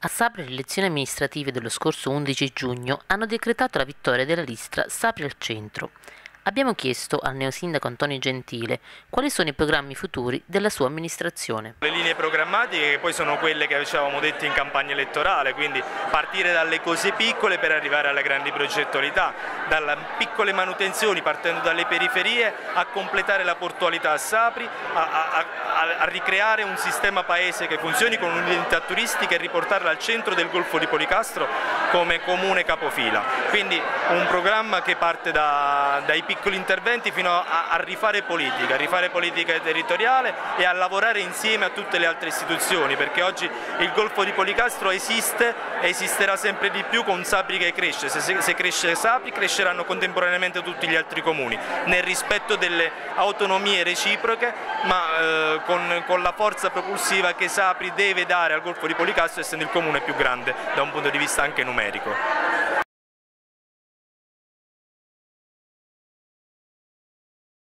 A Sapri le elezioni amministrative dello scorso 11 giugno hanno decretato la vittoria della lista Sapri al centro. Abbiamo chiesto al neosindaco Antonio Gentile quali sono i programmi futuri della sua amministrazione. Le linee programmatiche che poi sono quelle che avevamo detto in campagna elettorale, quindi partire dalle cose piccole per arrivare alle grandi progettualità, dalle piccole manutenzioni partendo dalle periferie a completare la portualità a Sapri, a ricreare un sistema paese che funzioni con un'identità turistica e riportarla al centro del Golfo di Policastro come comune capofila. Quindi un programma che parte dai piccoli interventi fino a rifare politica territoriale e a lavorare insieme a tutte le altre istituzioni, perché oggi il Golfo di Policastro esiste e esisterà sempre di più con Sapri che cresce. Se cresce Sapri, cresceranno contemporaneamente tutti gli altri comuni, nel rispetto delle autonomie reciproche, ma con la forza propulsiva che Sapri deve dare al Golfo di Policastro, essendo il comune più grande da un punto di vista anche numerico.